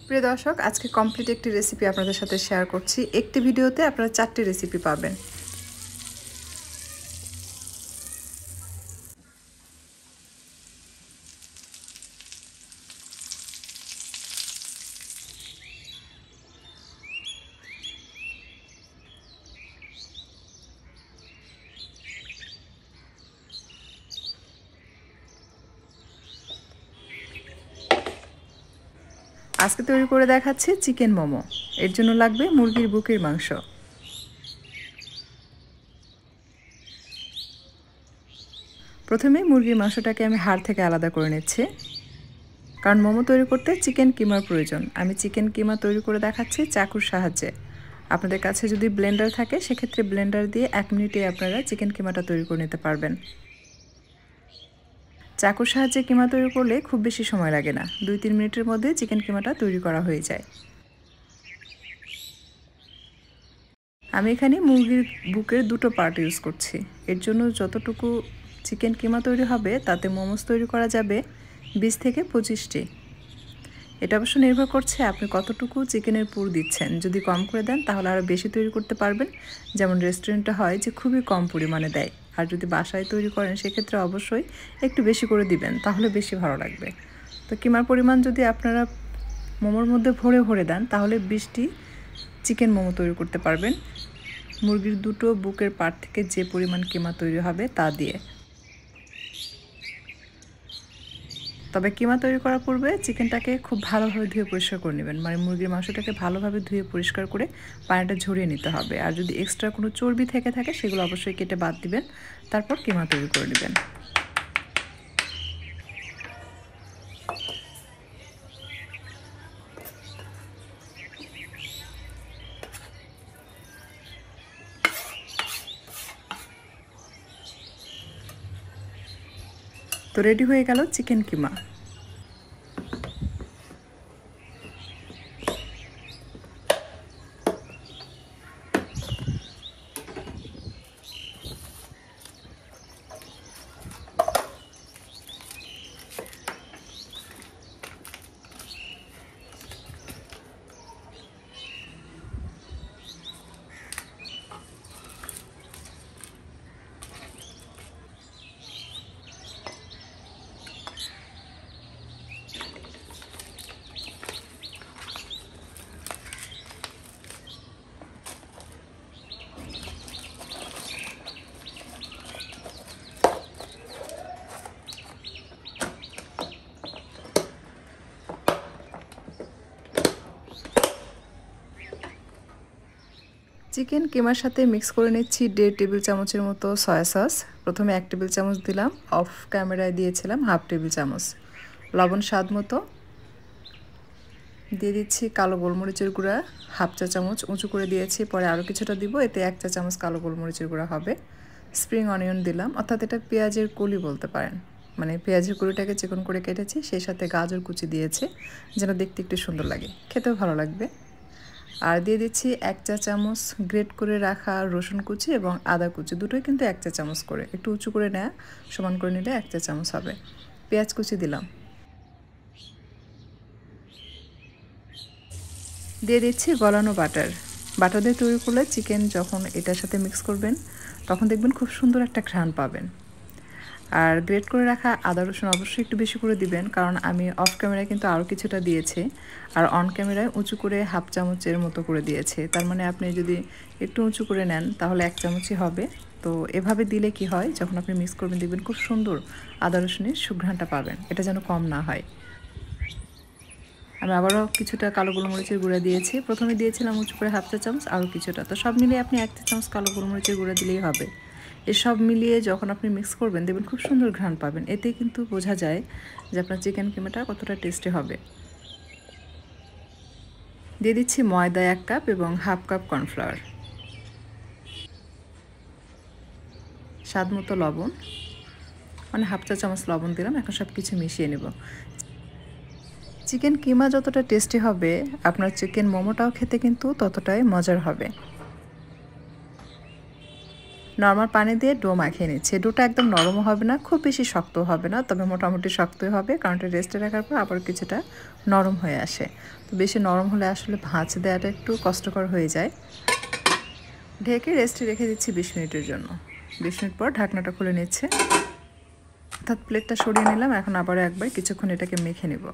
প্রিয় দর্শক, আজকে কমপ্লিট একটি রেসিপি আপনাদের সাথে শেয়ার করছি। একটি ভিডিওতে আপনারা 4টি রেসিপি পাবেন। আজকে তৈরি করে দেখাচ্ছি চিকেন মোমো। এর জন্য লাগবে মুরগির বুকের মাংস। প্রথমে মুরগির মাংসটাকে আমি হাড় থেকে আলাদা করে নিচ্ছি, কারণ মোমো তৈরি করতে চিকেন কিমার প্রয়োজন। আমি চিকেন কিমা তৈরি করে দেখাচ্ছি চাকুর সাহায্যে। আপনাদের কাছে যদি ব্লেন্ডার থাকে সেক্ষেত্রে ব্লেন্ডার দিয়ে 1 মিনিটে আপনারা চিকেন কিমাটা তৈরি করে নিতে পারবেন। চাকুর সাহায্যে কিমা তৈরি করলে খুব বেশি সময় লাগে না, 2-3 মিনিটের মধ্যে চিকেন কিমাটা তৈরি করা হয়ে যায়। আমি এখানে মুরগির বুকের 2টো পার্ট ইউজ করছি। এর জন্য যতটুকু চিকেন কিমা তৈরি হবে তাতে মোমোস তৈরি করা যাবে 20 থেকে 25টি। এটা অবশ্য নির্ভর করছে আপনি কতটুকু চিকেনের পুর দিচ্ছেন। যদি কম করে দেন তাহলে আরও বেশি তৈরি করতে পারবেন, যেমন রেস্টুরেন্টে হয় যে খুবই কম পরিমাণে দেয়। আর যদি বাসায় তৈরি করেন সেক্ষেত্রে অবশ্যই একটু বেশি করে দিবেন, তাহলে বেশি ভালো লাগবে। তো কিমার পরিমাণ যদি আপনারা মোমোর মধ্যে ভরে ভরে দেন তাহলে 20টি চিকেন মোমো তৈরি করতে পারবেন, মুরগির 2টো বুকের পার্ট থেকে যে পরিমাণ কিমা তৈরি হবে তা দিয়ে। তবে কিমা তৈরি করার পূর্বে চিকেনটাকে খুব ভালোভাবে ধুয়ে পরিষ্কার করে নেবেন। মানে মুরগির মাংসটাকে ভালোভাবে ধুয়ে পরিষ্কার করে পানিটা ঝরিয়ে নিতে হবে। আর যদি এক্সট্রা কোনো চর্বি থেকে থাকে সেগুলো অবশ্যই কেটে বাদ দিবেন, তারপর কিমা তৈরি করে নেবেন। তো রেডি হয়ে গেল চিকেন কিমা। চিকেন কিমার সাথে মিক্স করে নিচ্ছি 1.5 টেবিল চামচের মতো সয়া সস। প্রথমে 1 টেবিল চামচ দিলাম, অফ ক্যামেরায় দিয়েছিলাম হাফ টেবিল চামচ। লবণ স্বাদ মতো। দিয়ে দিচ্ছি কালো গোলমরিচের গুঁড়া হাফ চা চামচ, উঁচু করে দিয়েছি, পরে আরও কিছুটা দিব, এতে 1 চা চামচ কালো গোলমরিচের গুঁড়া হবে। স্প্রিং অনিয়ন দিলাম, অর্থাৎ এটা পেঁয়াজের কলি বলতে পারেন। মানে পেঁয়াজের কলিটাকে চিকন করে কেটেছি, সেই সাথে গাজর কুচি দিয়েছি যেন দেখতে একটু সুন্দর লাগে, খেতেও ভালো লাগবে। আর দিয়ে দিচ্ছি 1 চা চামচ গ্রেট করে রাখা রসুন কুচি এবং আদা কুচি, দুটোই কিন্তু 1 চা চামচ করে, একটু উঁচু করে নেওয়া, সমান করে নিলে 1 চা চামচ হবে। পেঁয়াজ কুচি দিলাম। দিয়ে দিচ্ছি গলানো বাটার। বাটার দিয়ে তৈরি করলে চিকেন যখন এটার সাথে মিক্স করবেন তখন দেখবেন খুব সুন্দর একটা ঘ্রাণ পাবেন। আর গ্রেট করে রাখা আদা রসুন অবশ্যই একটু বেশি করে দিবেন, কারণ আমি অফ ক্যামেরায় কিন্তু আরও কিছুটা দিয়েছি, আর অন ক্যামেরায় উঁচু করে হাফ চামচের মতো করে দিয়েছে। তার মানে আপনি যদি একটু উঁচু করে নেন তাহলে 1 চামচই হবে। তো এভাবে দিলে কি হয়, যখন আপনি মিক্স করবেন দেখবেন খুব সুন্দর আদা রসুনের সুঘ্রাণটা পাবেন, এটা যেন কম না হয়। আমি আবারও কিছুটা কালো গোলমরিচের গুঁড়া দিয়েছি। প্রথমে দিয়েছিলাম উঁচু করে হাফ চা চামচ, আরও কিছুটা। তো সব মিলিয়ে আপনি 1 চা চামচ কালো গোলমরিচের গুঁড়া দিলেই হবে। এসব মিলিয়ে যখন আপনি মিক্স করবেন দেখবেন খুব সুন্দর ঘ্রাণ পাবেন। এতে কিন্তু বোঝা যায় যে আপনার চিকেন কিমাটা কতটা টেস্টি হবে। দিয়ে দিচ্ছি ময়দা 1 কাপ এবং হাফ কাপ কর্নফ্লাওয়ার, স্বাদ মতো লবণ, মানে হাফ চা চামচ লবণ দিলাম। এখন সব কিছু মিশিয়ে নেব। চিকেন কিমা যতটা টেস্টি হবে আপনার চিকেন মোমোটাও খেতে কিন্তু ততটাই মজার হবে। নর্মাল পানি দিয়ে ডো মাখিয়ে নিচ্ছি। ডোটা একদম নরমও হবে না, খুব বেশি শক্তও হবে না, তবে মোটামুটি শক্তই হবে, কারণ এটা রেস্টে রাখার পর আবার কিছুটা নরম হয়ে আসে। তো বেশি নরম হলে আসলে ভাঁজ দেওয়াটা একটু কষ্টকর হয়ে যায়। ঢেকে রেস্টে রেখে দিচ্ছি 20 মিনিটের জন্য। 20 মিনিট পর ঢাকনাটা খুলে নিচ্ছে, অর্থাৎ প্লেটটা সরিয়ে নিলাম। এখন আবারও একবার কিছুক্ষণ এটাকে মেখে নেব।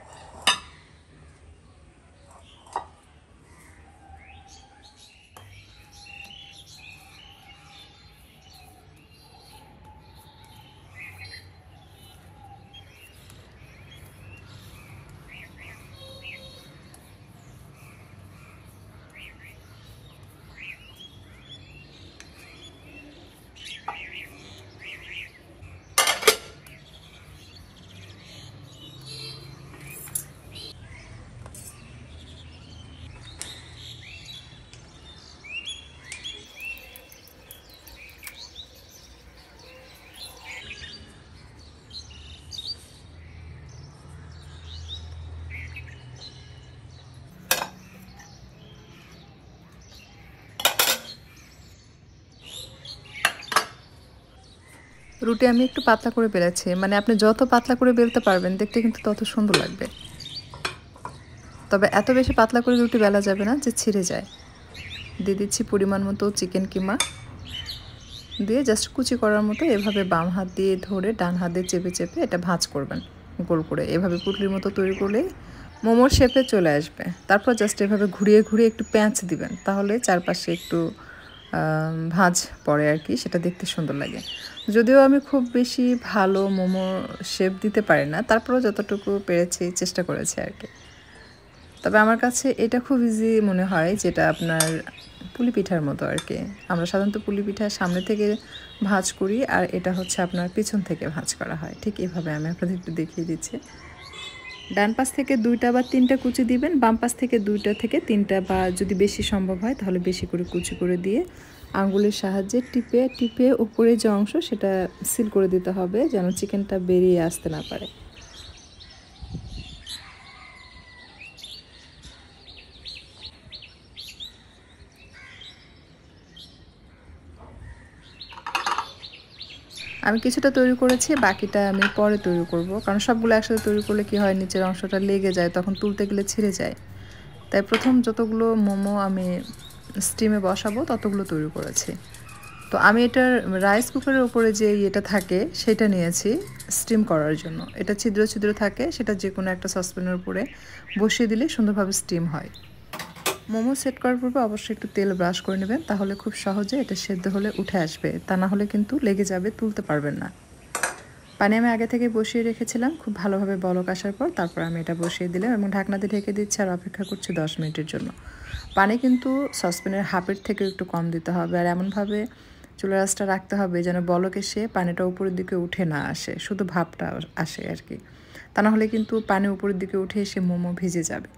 রুটি আমি একটু পাতলা করে বেলেছি, মানে আপনি যত পাতলা করে বেলতে পারবেন দেখতে কিন্তু তত সুন্দর লাগবে। তবে এত বেশি পাতলা করে রুটি বেলা যাবে না যে ছিঁড়ে যায়। দিয়ে দিচ্ছি পরিমাণ মতো চিকেন কিমা, দিয়ে জাস্ট কুচি করার মতো এভাবে বাম হাত দিয়ে ধরে ডান হাত দিয়ে চেপে চেপে এটা ভাঁজ করবেন গোল করে। এভাবে পুটলির মতো তৈরি করলেই মোমোর শেপে চলে আসবে। তারপর জাস্ট এভাবে ঘুরিয়ে ঘুরিয়ে একটু প্যাঁচ দিবেন, তাহলে চারপাশে একটু ভাঁজ পড়ে আর কি, সেটা দেখতে সুন্দর লাগে। যদিও আমি খুব বেশি ভালো মোমো শেপ দিতে পারি না, তারপরেও যতটুকু পেরেছি চেষ্টা করেছি আর কি। তবে আমার কাছে এটা খুব ইজি মনে হয়, যেটা আপনার পুলি পিঠার মতো আর কি। আমরা সাধারণত পুলি পিঠা সামনে থেকে ভাঁজ করি, আর এটা হচ্ছে আপনার পিছন থেকে ভাঁজ করা হয়। ঠিক এভাবে আমি আপনাদের একটু দেখিয়ে দিচ্ছি। ডান পাশ থেকে 2টা বা 3টা কুচি দিবেন, বাম পাশ থেকে 2টা থেকে 3টা, বা যদি বেশি সম্ভব হয় তাহলে বেশি করে কুচি করে দিয়ে আঙ্গুলের সাহায্যে টিপে টিপে উপরে যে অংশ সেটা সিল করে দিতে হবে, যেন চিকেনটা বেরিয়ে আসতে না পারে। আমি কিছুটা তৈরি করেছি, বাকিটা আমি পরে তৈরি করব, কারণ সবগুলো একসাথে তৈরি করলে কি হয়, নিচের অংশটা লেগে যায়, তখন তুলতে গেলে ছিঁড়ে যায়। তাই প্রথম যতগুলো মোমো আমি স্টিমে বসাবো ততগুলো তৈরি করেছি। তো আমি এটার রাইস কুকারের উপরে যে ইয়েটা থাকে সেটা নিয়েছি স্টিম করার জন্য। এটা ছিদ্র ছিদ্র থাকে, সেটা যে কোনো একটা সসপ্যানের উপরে বসিয়ে দিলে সুন্দরভাবে স্টিম হয়। মোমো সেট করার পূর্বে অবশ্যই একটু তেল ব্রাশ করে নেবেন, তাহলে খুব সহজে এটা সেদ্ধ হলে উঠে আসবে, তা না হলে কিন্তু লেগে যাবে, তুলতে পারবেন না। পানি আমি আগে থেকে বসিয়ে রেখেছিলাম, খুব ভালোভাবে বলক আসার পর তারপর আমি এটা বসিয়ে দিলাম এবং ঢাকনাতে ঢেকে দিচ্ছি আর অপেক্ষা করছি 10 মিনিটের জন্য। পানি কিন্তু সসপ্যানের হাফের থেকে একটু কম দিতে হবে, আর এমনভাবে চুলার আঁচটা রাখতে হবে যেন বলক এসে পানিটা উপরের দিকে উঠে না আসে, শুধু ভাপটা আসে আর কি। তা না হলে কিন্তু পানি উপরের দিকে উঠে এসে মোমো ভিজে যাবে।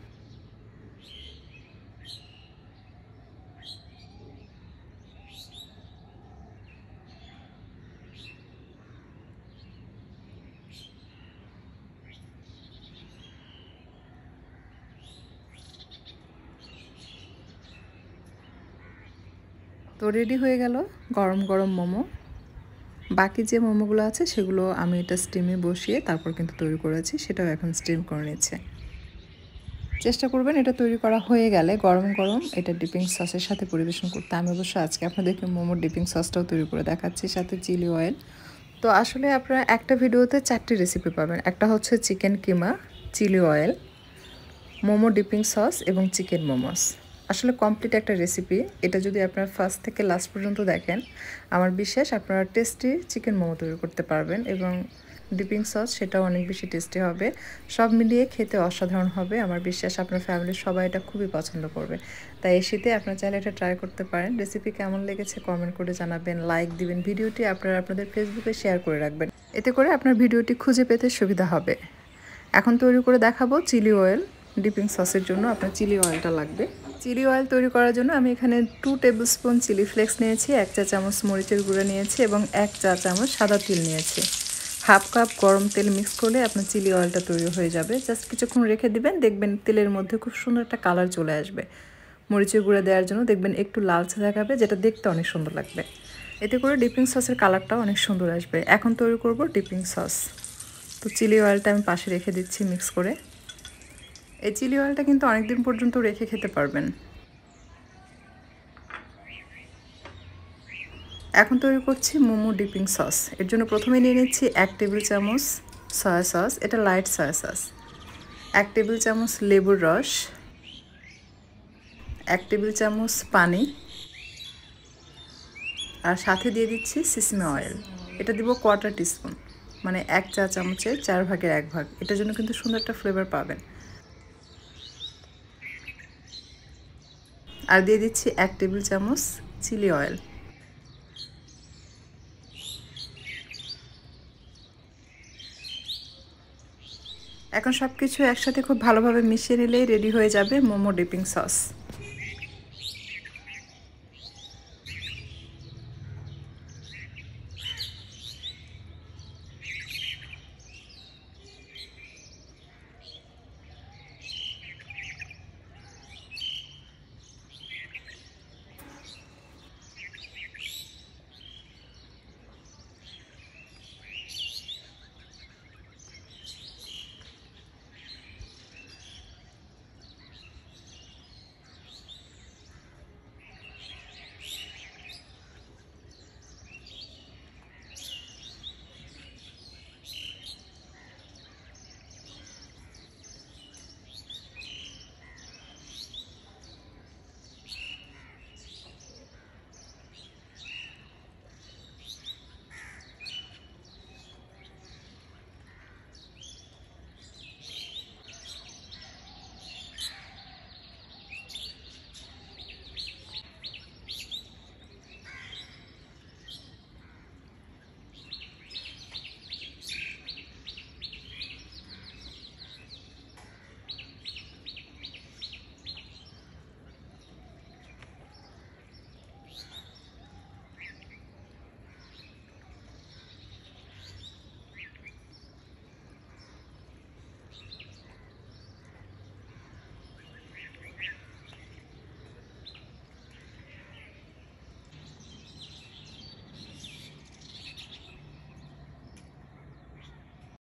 তো রেডি হয়ে গেল গরম গরম মোমো। বাকি যে মোমোগুলো আছে সেগুলো আমি এটা স্টিমে বসিয়ে তারপর কিন্তু তৈরি করেছি, সেটাও এখন স্টিম করে নিচ্ছে। চেষ্টা করবেন এটা তৈরি করা হয়ে গেলে গরম গরম এটা ডিপিং সসের সাথে পরিবেশন করতে। আমি অবশ্য আজকে আপনাদেরকে মোমোর ডিপিং সসটাও তৈরি করে দেখাচ্ছি, সাথে চিলি অয়েল। তো আসলে আপনারা একটা ভিডিওতে 4টি রেসিপি পাবেন। একটা হচ্ছে chicken keema, chilli oil, momo dipping sauce এবং চিকেন মোমোস। আসলে কমপ্লিট একটা রেসিপি। এটা যদি আপনারা ফার্স্ট থেকে লাস্ট পর্যন্ত দেখেন, আমার বিশ্বাস আপনারা টেস্টি চিকেন মোমো তৈরি করতে পারবেন, এবং ডিপিং সস সেটাও অনেক বেশি টেস্টি হবে। সব মিলিয়ে খেতে অসাধারণ হবে। আমার বিশ্বাস আপনার ফ্যামিলির সবাই এটা খুবই পছন্দ করবে। তাই এই শীতে আপনারা চাইলে এটা ট্রাই করতে পারেন। রেসিপি কেমন লেগেছে কমেন্ট করে জানাবেন, লাইক দিবেন, ভিডিওটি আপনারা আপনাদের ফেসবুকে শেয়ার করে রাখবেন, এতে করে আপনার ভিডিওটি খুঁজে পেতে সুবিধা হবে। এখন তৈরি করে দেখাবো চিলি অয়েল। ডিপিং সসের জন্য আপনার চিলি অয়েলটা লাগবে। চিলি অয়েল তৈরি করার জন্য আমি এখানে 2 টেবিল স্পুন চিলি ফ্লেক্স নিয়েছি, 1 চা চামচ মরিচের গুঁড়া নিয়েছি এবং 1 চা চামচ সাদা তিল নিয়েছি। হাফ কাপ গরম তেল মিক্স করলে আপনার চিলি অয়েলটা তৈরি হয়ে যাবে। জাস্ট কিছুক্ষণ রেখে দিবেন, দেখবেন তেলের মধ্যে খুব সুন্দর একটা কালার চলে আসবে। মরিচের গুঁড়া দেওয়ার জন্য দেখবেন একটু লালচে দেখাবে, যেটা দেখতে অনেক সুন্দর লাগবে। এতে করে ডিপিং সসের কালারটাও অনেক সুন্দর আসবে। এখন তৈরি করব ডিপিং সস। তো চিলি অয়েলটা আমি পাশে রেখে দিচ্ছি মিক্স করে। এই চিলি অয়েলটা কিন্তু অনেক দিন পর্যন্ত রেখে খেতে পারবেন। এখন তৈরি করছি মোমো ডিপিং সস। এর জন্য প্রথমে নিয়ে নিচ্ছি 1 টেবিল চামচ সয়া সস, এটা লাইট সয়া সস, 1 টেবিল চামচ লেবুর রস, 1 টেবিল চামচ পানি, আর সাথে দিয়ে দিচ্ছি সিসমি অয়েল। এটা দিব 1/4 টিস্পুন, মানে 1 চা চামচের 4 ভাগের 1 ভাগ। এটার জন্য কিন্তু সুন্দর একটা ফ্লেভার পাবেন। আর দিয়ে দিচ্ছি 1 টেবিল চামচ চিলি অয়েল। এখন সব কিছু একসাথে খুব ভালোভাবে মিশিয়ে নিলেই রেডি হয়ে যাবে মোমো ডিপিং সস।